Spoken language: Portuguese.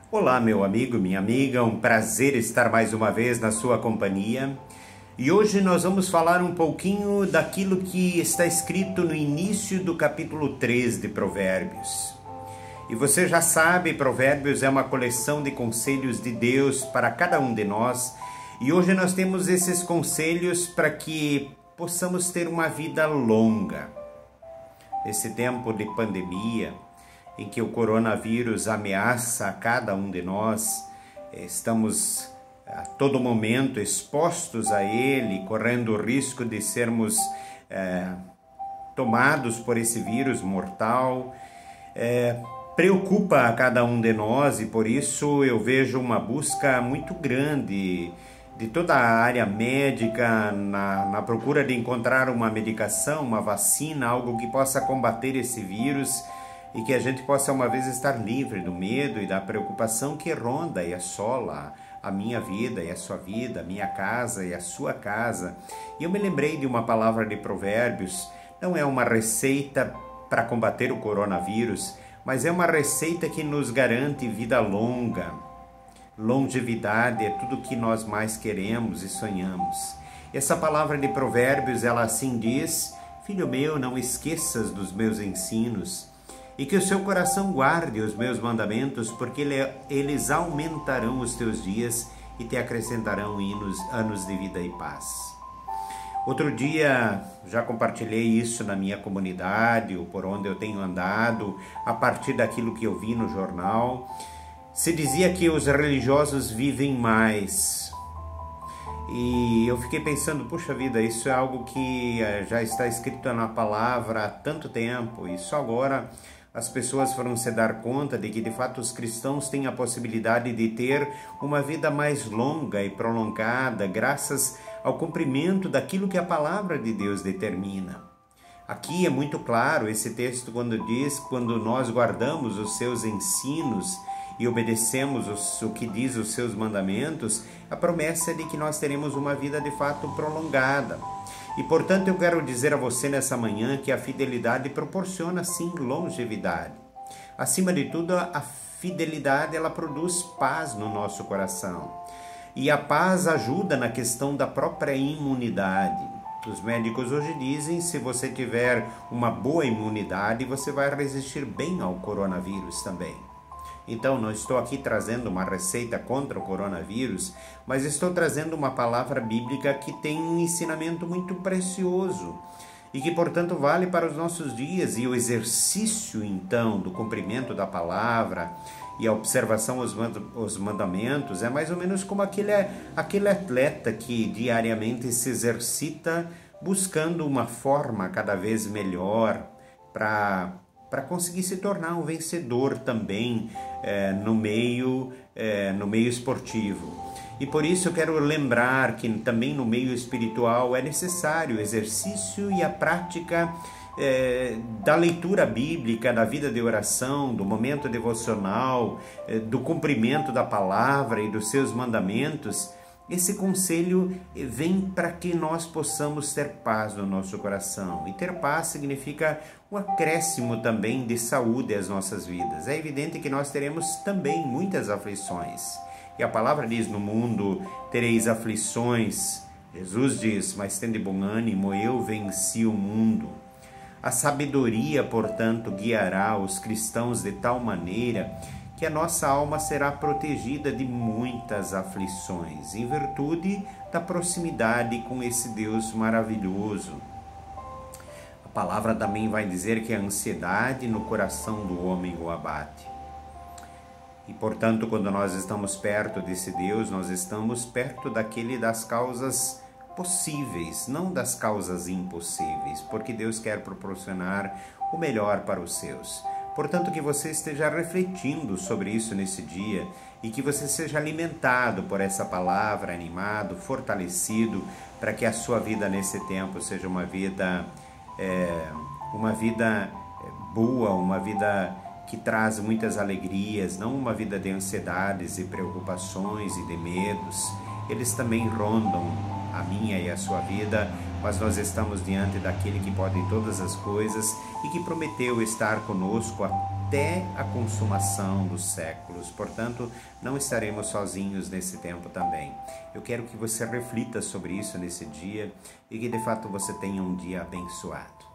Olá, meu amigo, minha amiga, um prazer estar mais uma vez na sua companhia. E hoje nós vamos falar um pouquinho daquilo que está escrito no início do capítulo 3 de Provérbios. E você já sabe, Provérbios é uma coleção de conselhos de Deus para cada um de nós. E hoje nós temos esses conselhos para que possamos ter uma vida longa. Nesse tempo de pandemia, em que o coronavírus ameaça a cada um de nós, estamos a todo momento expostos a ele, correndo o risco de sermos tomados por esse vírus mortal. Preocupa a cada um de nós e por isso eu vejo uma busca muito grande de toda a área médica na procura de encontrar uma medicação, uma vacina, algo que possa combater esse vírus e que a gente possa uma vez estar livre do medo e da preocupação que ronda e assola a minha vida e a sua vida, a minha casa e a sua casa. E eu me lembrei de uma palavra de Provérbios, não é uma receita para combater o coronavírus, mas é uma receita que nos garante vida longa. Longevidade é tudo o que nós mais queremos e sonhamos. Essa palavra de Provérbios, ela assim diz: filho meu, não esqueças dos meus ensinos, e que o seu coração guarde os meus mandamentos, porque eles aumentarão os teus dias e te acrescentarão anos de vida e paz. Outro dia já compartilhei isso na minha comunidade, ou por onde eu tenho andado, a partir daquilo que eu vi no jornal. Se dizia que os religiosos vivem mais. E eu fiquei pensando, puxa vida, isso é algo que já está escrito na palavra há tanto tempo, e só agora as pessoas foram se dar conta de que, de fato, os cristãos têm a possibilidade de ter uma vida mais longa e prolongada, graças ao cumprimento daquilo que a palavra de Deus determina. Aqui é muito claro esse texto quando diz, quando nós guardamos os seus ensinos e obedecemos o que diz os seus mandamentos, a promessa é de que nós teremos uma vida de fato prolongada. E portanto eu quero dizer a você nessa manhã que a fidelidade proporciona sim longevidade. Acima de tudo, a fidelidade ela produz paz no nosso coração. E a paz ajuda na questão da própria imunidade. Os médicos hoje dizem, se você tiver uma boa imunidade, você vai resistir bem ao coronavírus também. Então, não estou aqui trazendo uma receita contra o coronavírus, mas estou trazendo uma palavra bíblica que tem um ensinamento muito precioso e que, portanto, vale para os nossos dias. E o exercício, então, do cumprimento da palavra e a observação aos mandamentos é mais ou menos como aquele atleta que diariamente se exercita buscando uma forma cada vez melhor para conseguir se tornar um vencedor também no meio esportivo. E por isso eu quero lembrar que também no meio espiritual é necessário o exercício e a prática da leitura bíblica, da vida de oração, do momento devocional, do cumprimento da palavra e dos seus mandamentos. Esse conselho vem para que nós possamos ter paz no nosso coração. E ter paz significa um acréscimo também de saúde às nossas vidas. É evidente que nós teremos também muitas aflições. E a palavra diz, no mundo tereis aflições. Jesus diz, mas tende bom ânimo, eu venci o mundo. A sabedoria, portanto, guiará os cristãos de tal maneira que a nossa alma será protegida de muitas aflições, em virtude da proximidade com esse Deus maravilhoso. A palavra também vai dizer que a ansiedade no coração do homem o abate. E, portanto, quando nós estamos perto desse Deus, nós estamos perto daquele das causas possíveis, não das causas impossíveis, porque Deus quer proporcionar o melhor para os seus. Portanto, que você esteja refletindo sobre isso nesse dia e que você seja alimentado por essa palavra, animado, fortalecido, para que a sua vida nesse tempo seja uma vida boa, uma vida que traz muitas alegrias, não uma vida de ansiedades e preocupações e de medos. Eles também rondam a minha e a sua vida, mas nós estamos diante daquele que pode todas as coisas e que prometeu estar conosco até a consumação dos séculos. Portanto, não estaremos sozinhos nesse tempo também. Eu quero que você reflita sobre isso nesse dia e que de fato você tenha um dia abençoado.